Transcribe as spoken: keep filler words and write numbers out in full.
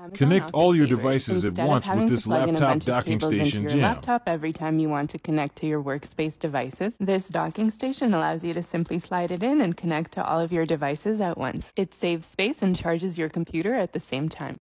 Amazon Connect Office all your Favorites. devices at Instead of once having with to this plug in a laptop bunch of docking cables into station your jam. laptop every time you want to connect to your workspace devices, this docking station allows you to simply slide it in and connect to all of your devices at once. It saves space and charges your computer at the same time.